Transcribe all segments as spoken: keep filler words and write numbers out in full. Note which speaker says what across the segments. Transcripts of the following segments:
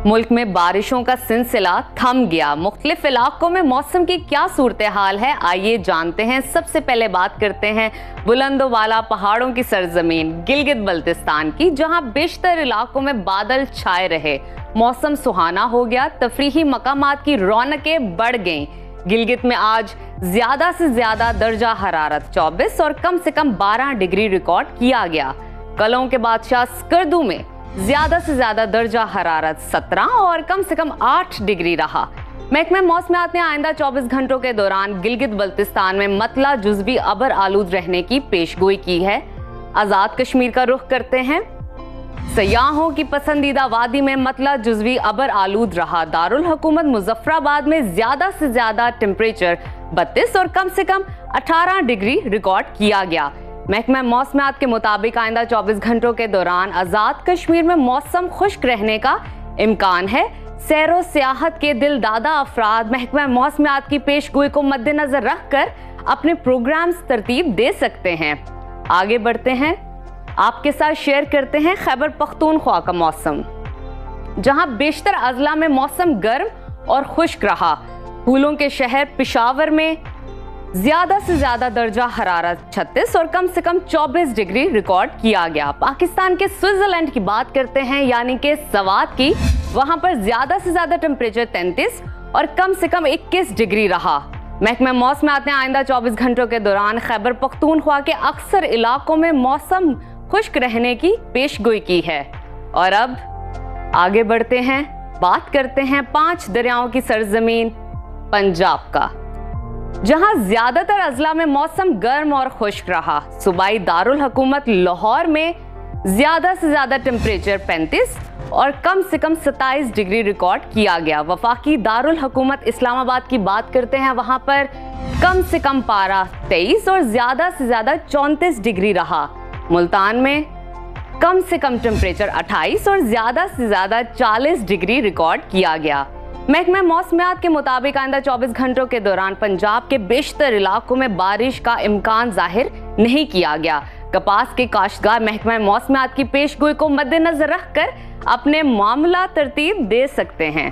Speaker 1: मुल्क में बारिशों का सिलसिला थम गया। मुख्तलिफ इलाकों में मौसम की क्या सूरत हाल है, आइए जानते हैं। सबसे पहले बात करते हैं बुलंदोवाला पहाड़ों की सरजमीन गिलगित बल्तिस्तान की, जहां बेशतर इलाकों में बादल छाए रहे, मौसम सुहाना हो गया, तफरीही मकामात की रौनकें बढ़ गईं। गिलगित में आज ज्यादा से ज्यादा दर्जा हरारत चौबीस और कम से कम बारह डिग्री रिकॉर्ड किया गया। कलों के बादशाह स्कर्दू में ज्यादा से ज्यादा दर्जा हरारत सत्रह और कम से कम आठ डिग्री रहा। महकमे मौसमियात ने आइंदा चौबीस घंटों के दौरान गिलगित बल्तिस्तान में मतला जुज़वी अबर आलूद रहने की पेशगोई की है। आजाद कश्मीर का रुख करते हैं। सयाहों की पसंदीदा वादी में मतला जुज़वी अबर आलूद रहा। दारुल हुकूमत मुजफ्फराबाद में ज्यादा से ज्यादा टेम्परेचर बत्तीस और कम से कम अठारह डिग्री रिकॉर्ड किया गया। महकमा मौसमियात के मुताबिक आइंदा चौबीस घंटों के दौरान आजाद कश्मीर में मौसम खुश्क रहने का इम्कान है। सैरो सियाहत के दिल दादा अफराद महकमा मौसमियात की पेशगोई को मद्देनजर रखकर अपने प्रोग्राम्स तरतीब दे सकते हैं। आगे बढ़ते हैं, आपके साथ शेयर करते हैं खैबर पख्तूनख्वा का मौसम, जहां बेशतर अजला में मौसम गर्म और खुश्क रहा। फूलों के शहर पेशावर में ज्यादा से ज्यादा दर्जा हरारत छत्तीस और कम से कम चौबीस डिग्री रिकॉर्ड किया गया। पाकिस्तान के स्विट्जरलैंड की बात करते हैं, यानी कि सवात की, वहां पर ज्यादा से ज्यादा टेम्परेचर तैंतीस और कम से कम इक्कीस डिग्री रहा। महकमा मौसमियात ने आइंदा चौबीस घंटों के दौरान खैबर पख्तूनख्वा के अक्सर इलाकों में मौसम खुश्क रहने की पेशगोई की है। और अब आगे बढ़ते हैं, बात करते हैं पांच दरियाओं की सरजमीन पंजाब का, जहां ज्यादातर अजला में मौसम गर्म और खुश्क रहा। सूबाई दारुल हुकूमत लाहौर में ज्यादा से ज्यादा टेम्परेचर पैंतीस और कम से कम सत्ताईस डिग्री रिकॉर्ड किया गया। वफाकी दारुल हुकूमत इस्लामाबाद की बात करते हैं, वहां पर कम से कम पारा तेईस और ज्यादा से ज्यादा चौंतीस डिग्री रहा। मुल्तान में कम से कम टेम्परेचर अट्ठाईस और ज्यादा से ज्यादा चालीस डिग्री रिकॉर्ड किया गया। महकमा मौसमियात के मुताबिक आइंदा चौबीस घंटों के दौरान पंजाब के बेशतर इलाकों में बारिश का इम्कान जाहिर नहीं किया गया। कपास के काश्तकार महकमा मौसमियात की पेशगोई को मद्देनजर रखकर अपने मामला तरतीब दे सकते हैं।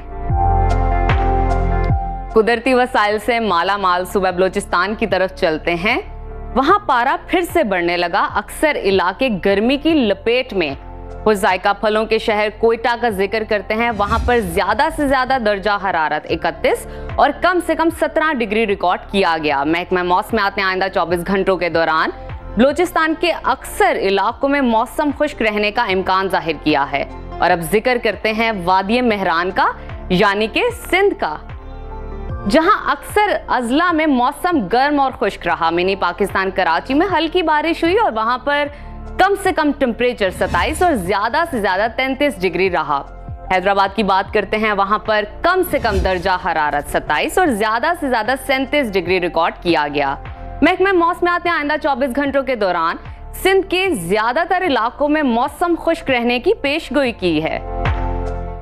Speaker 1: कुदरती वसाइल से माला माल सूबा बलोचिस्तान की तरफ चलते हैं। वहां पारा फिर से बढ़ने लगा। अक्सर इलाके गर्मी की लपेट में। जायका फलों के शहर कोयटा का जिक्र करते हैं, वहां पर ज्यादा से ज्यादा दर्जा हरारत इकतीस और कम से कम सत्रह डिग्री रिकॉर्ड किया गया। महकमा मौसमियात ने आइंदा चौबीस घंटों के दौरान बलोचिस्तान के अक्सर इलाकों में मौसम खुश्क रहने का इम्कान जाहिर किया है। और अब जिक्र करते हैं वादी मेहरान का, यानी कि सिंध का, जहां अक्सर अजला में मौसम गर्म और खुश्क रहा। मिनी पाकिस्तान कराची में हल्की बारिश हुई और वहां पर कम से कम टेम्परेचर सत्ताईस और ज्यादा से ज्यादा तैंतीस डिग्री रहा। हैदराबाद की बात करते हैं, वहां पर कम से कम दर्जा हरारत सत्ताईस और ज्यादा से ज्यादा सैंतीस डिग्री रिकॉर्ड किया गया। महकमा मौसमियात ने आइंदा चौबीस घंटों के दौरान सिंध के ज्यादातर इलाकों में मौसम खुश्क रहने की पेशगोई की है।